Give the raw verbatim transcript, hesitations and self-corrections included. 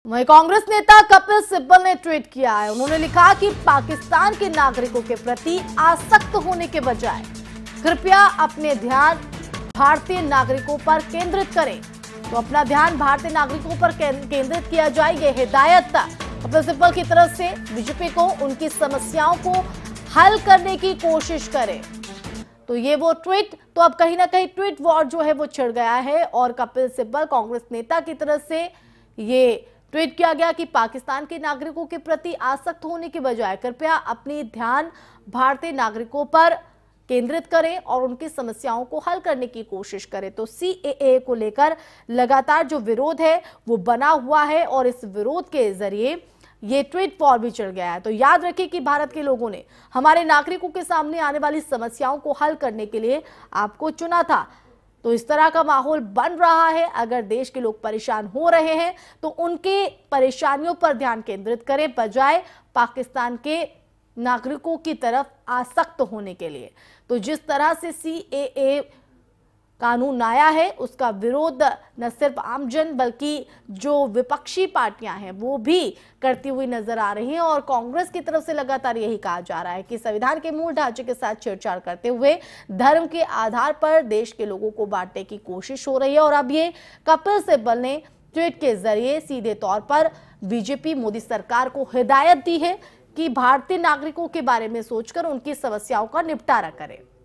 वहीं कांग्रेस नेता कपिल सिब्बल ने ट्वीट किया है। उन्होंने लिखा कि पाकिस्तान के नागरिकों के प्रति आसक्त होने के बजाय कृपया अपने ध्यान भारतीय नागरिकों पर केंद्रित करें। तो अपना ध्यान भारतीय नागरिकों पर केंद्रित किया जाए, ये हिदायत कपिल सिब्बल की तरफ से बीजेपी को उनकी समस्याओं को हल करने की कोशिश करें। तो ये वो ट्वीट, तो अब कहीं ना कहीं ट्वीट वॉर जो है वो छिड़ गया है और कपिल सिब्बल कांग्रेस नेता की तरफ से ये ट्वीट किया गया कि पाकिस्तान के नागरिकों के प्रति आसक्त होने के बजाय कृपया अपनी ध्यान भारतीय नागरिकों पर केंद्रित करें और उनकी समस्याओं को हल करने की कोशिश करें। तो सीएए को लेकर लगातार जो विरोध है वो बना हुआ है और इस विरोध के जरिए ये ट्वीट वॉर भी चढ़ गया है। तो याद रखिए कि भारत के लोगों ने हमारे नागरिकों के सामने आने वाली समस्याओं को हल करने के लिए आपको चुना था। तो इस तरह का माहौल बन रहा है। अगर देश के लोग परेशान हो रहे हैं तो उनके परेशानियों पर ध्यान केंद्रित करें, बजाय पाकिस्तान के नागरिकों की तरफ आसक्त होने के लिए। तो जिस तरह से सीएए कानून आया है उसका विरोध न सिर्फ आमजन बल्कि जो विपक्षी पार्टियां हैं वो भी करती हुई नजर आ रही हैं और कांग्रेस की तरफ से लगातार यही कहा जा रहा है कि संविधान के मूल ढांचे के साथ छेड़छाड़ करते हुए धर्म के आधार पर देश के लोगों को बांटने की कोशिश हो रही है। और अब ये कपिल सिब्बल ने ट्वीट के जरिए सीधे तौर पर बीजेपी मोदी सरकार को हिदायत दी है कि भारतीय नागरिकों के बारे में सोचकर उनकी समस्याओं का निपटारा करें।